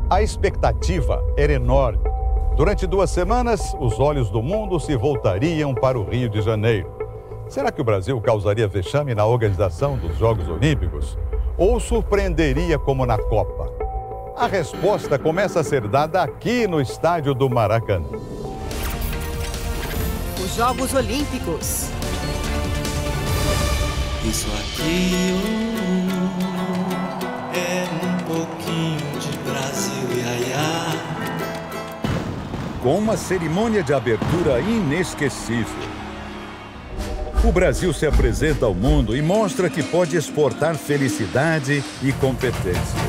A expectativa era enorme. Durante 2 semanas, os olhos do mundo se voltariam para o Rio de Janeiro. Será que o Brasil causaria vexame na organização dos Jogos Olímpicos? Ou surpreenderia como na Copa? A resposta começa a ser dada aqui no estádio do Maracanã. Os Jogos Olímpicos. Isso aqui é um pouquinho de Brasil, iaiá. Com uma cerimônia de abertura inesquecível, o Brasil se apresenta ao mundo e mostra que pode exportar felicidade e competência.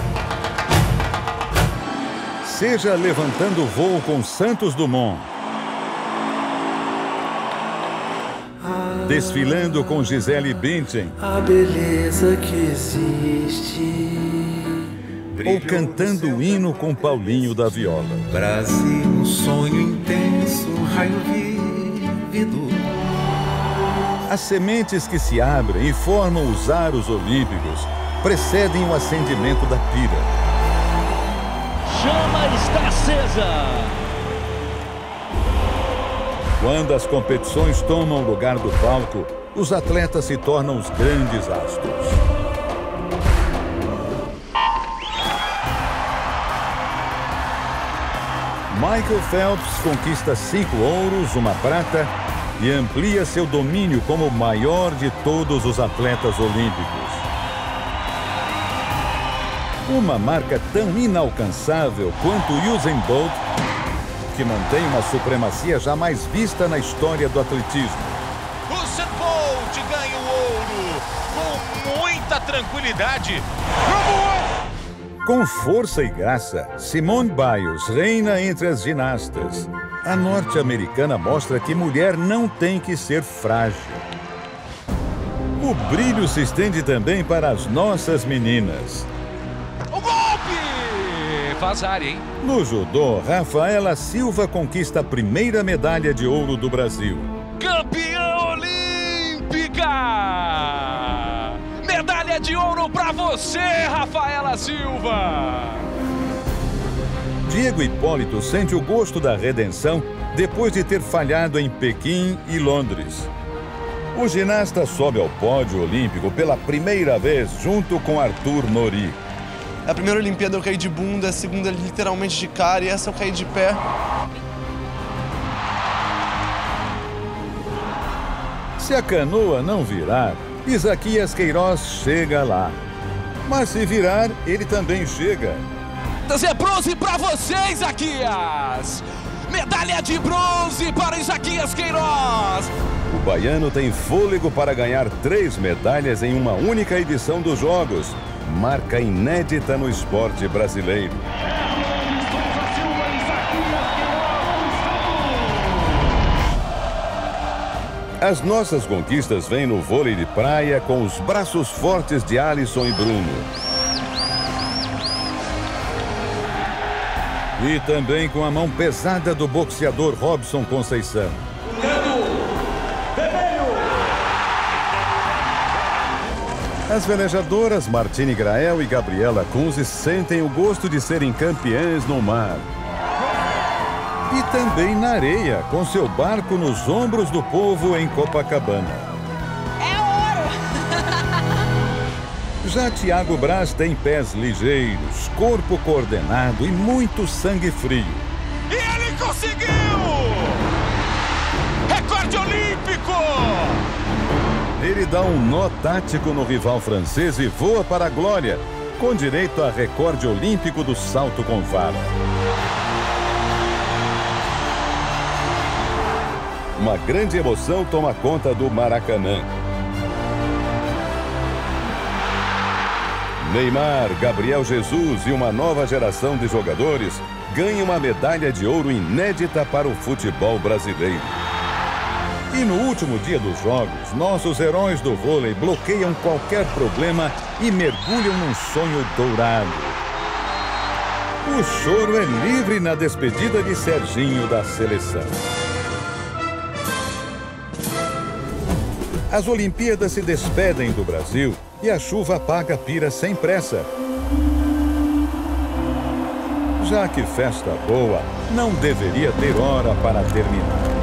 Seja levantando voo com Santos Dumont, desfilando com Gisele Bündchen, A beleza que existe. ou cantando o hino com Paulinho da Viola. Brasil, um sonho intenso, um raio vívido. As sementes que se abrem e formam os aros olímpicos precedem o acendimento da pira. Chama está acesa! Quando as competições tomam o lugar do palco, os atletas se tornam os grandes astros. Michael Phelps conquista 5 ouros, 1 prata e amplia seu domínio como o maior de todos os atletas olímpicos. Uma marca tão inalcançável quanto Usain Bolt, que mantém uma supremacia jamais vista na história do atletismo. Usain Bolt ganha o ouro com muita tranquilidade. Com força e graça, Simone Biles reina entre as ginastas. A norte-americana mostra que mulher não tem que ser frágil. O brilho se estende também para as nossas meninas. O golpe! Faz área, hein? No judô, Rafaela Silva conquista a primeira medalha de ouro do Brasil. Campeã olímpica! Medalha de ouro pra você, Rafaela Silva! Diego Hipólito sente o gosto da redenção depois de ter falhado em Pequim e Londres. O ginasta sobe ao pódio olímpico pela primeira vez junto com Arthur Nori. A primeira Olimpíada eu caí de bunda, a segunda literalmente de cara e essa eu caí de pé. Se a canoa não virar, Isaquias Queiroz chega lá. Mas se virar, ele também chega. É bronze pra você, Isaquias! Medalha de bronze para Isaquias Queiroz! O baiano tem fôlego para ganhar 3 medalhas em uma única edição dos Jogos. Marca inédita no esporte brasileiro. As nossas conquistas vêm no vôlei de praia com os braços fortes de Alisson e Bruno. E também com a mão pesada do boxeador Robson Conceição. As velejadoras Martine Grael e Gabriela Kunze sentem o gosto de serem campeãs no mar. E também na areia, com seu barco nos ombros do povo em Copacabana. É ouro! Já Thiago Braz tem pés ligeiros, corpo coordenado e muito sangue frio. E ele conseguiu! Recorde olímpico! Ele dá um nó tático no rival francês e voa para a glória, com direito a recorde olímpico do salto com vara. Uma grande emoção toma conta do Maracanã. Neymar, Gabriel Jesus e uma nova geração de jogadores ganham uma medalha de ouro inédita para o futebol brasileiro. E no último dia dos Jogos, nossos heróis do vôlei bloqueiam qualquer problema e mergulham num sonho dourado. O choro é livre na despedida de Serginho da seleção. As Olimpíadas se despedem do Brasil e a chuva apaga a pira sem pressa. já que festa boa não deveria ter hora para terminar.